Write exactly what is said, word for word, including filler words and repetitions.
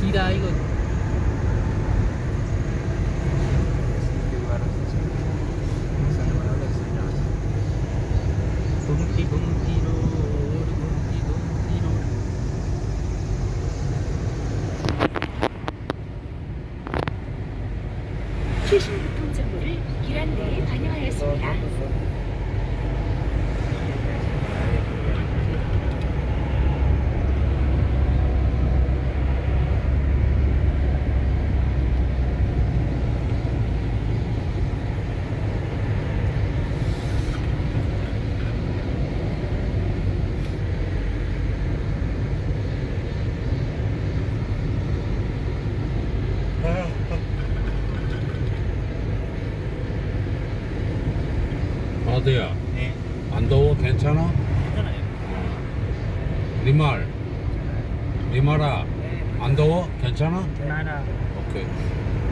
길이다 이거. 둥띠둥띠로 둥띠둥띠로. 최신 교통 정보를 기란 내에 반영하였습니다. 어디야? 네. 안 더워? 괜찮아? 괜찮아요. 리말 리말아 네. 안 더워? 괜찮아? 나라. 오케이.